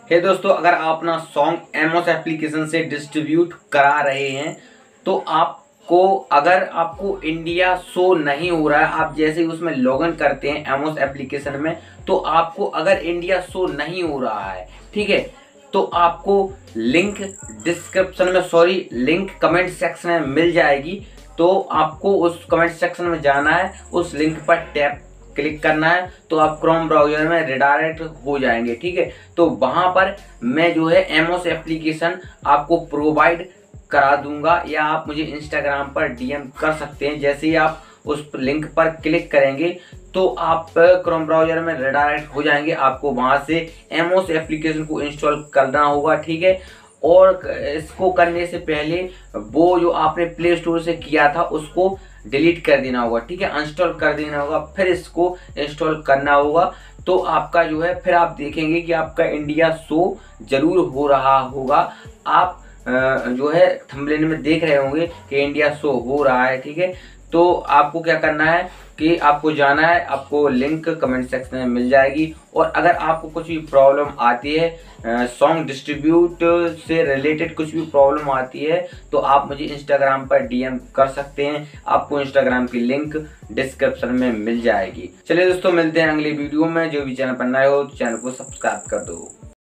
हे दोस्तों, अगर आप अपना सॉन्ग एमओस एप्लीकेशन से डिस्ट्रीब्यूट करा रहे हैं तो अगर आपको इंडिया शो नहीं हो रहा है, आप जैसे ही उसमें लॉगिन करते हैं एमओस एप्लीकेशन में, तो आपको अगर इंडिया शो नहीं हो रहा है, ठीक है, तो आपको लिंक लिंक कमेंट सेक्शन में मिल जाएगी। तो आपको उस कमेंट सेक्शन में जाना है, उस लिंक पर टैप क्लिक करना है, तो आप क्रोम ब्राउजर में रिडायरेक्ट हो जाएंगे। ठीक है, तो वहां पर मैं जो है एमओस एप्लीकेशन आपको प्रोवाइड करा दूंगा, या आप मुझे इंस्टाग्राम पर डीएम कर सकते हैं। जैसे ही आप उस लिंक पर क्लिक करेंगे तो आप क्रोम ब्राउजर में रिडायरेक्ट हो जाएंगे। आपको वहां से एमओस एप्लीकेशन को इंस्टॉल करना होगा। ठीक है, और इसको करने से पहले वो जो आपने प्ले स्टोर से किया था उसको डिलीट कर देना होगा। ठीक है, अनइंस्टॉल कर देना होगा, फिर इसको इंस्टॉल करना होगा। तो आपका जो है फिर आप देखेंगे कि आपका इंडिया शो जरूर हो रहा होगा। आप जो है थंबनेल में देख रहे होंगे कि इंडिया शो हो रहा है। ठीक है, तो आपको क्या करना है कि आपको जाना है, आपको लिंक कमेंट सेक्शन में मिल जाएगी। और अगर आपको कुछ भी प्रॉब्लम आती है, सॉन्ग डिस्ट्रीब्यूट से रिलेटेड कुछ भी प्रॉब्लम आती है, तो आप मुझे इंस्टाग्राम पर डीएम कर सकते हैं। आपको इंस्टाग्राम की लिंक डिस्क्रिप्शन में मिल जाएगी। चलिए दोस्तों, मिलते हैं अगली वीडियो में। जो भी चैनल पर नए हो चैनल को सब्सक्राइब कर दो।